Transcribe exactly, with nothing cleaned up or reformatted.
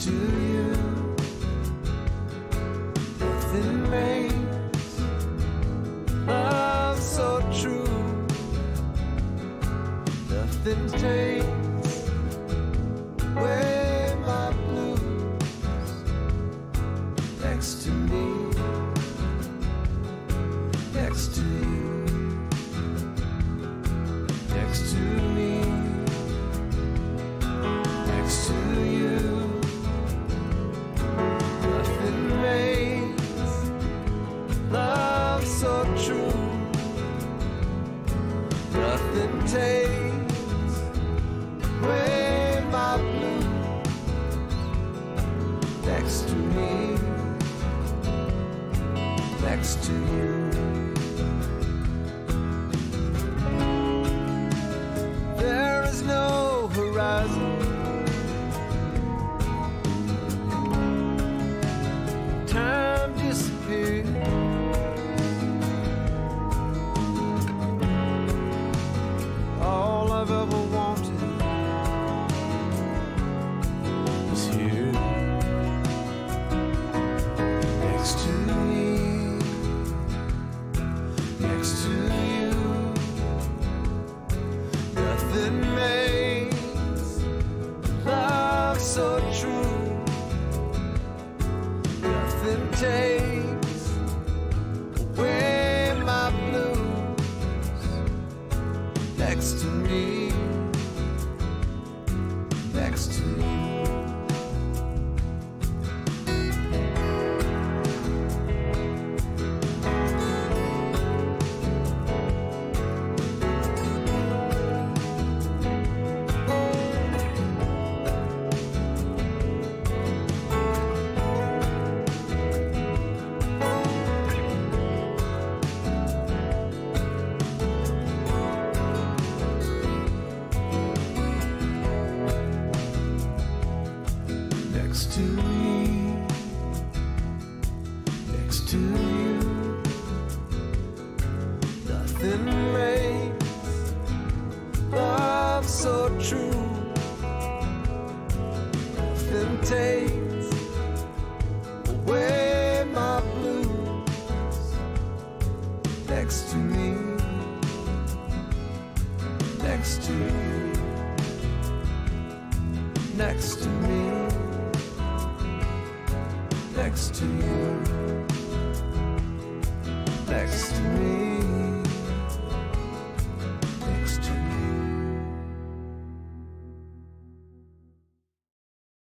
to you. Nothing makes love so true. Nothing takes away my blues. Next to me, next to you, next to me, next to you. Nothing makes love so true. Nothing takes away my blues. Next to me, next to you. There is no horizon. Time disappears. All I've ever wanted is here, next to me, next to you. Nothing makes love so true. Nothing takes away my blues. Next to me, next to you. Next to me, next to you. Nothing makes love so true. Nothing takes away my blues. Next to me, next to you, next to me, next to you, next to me.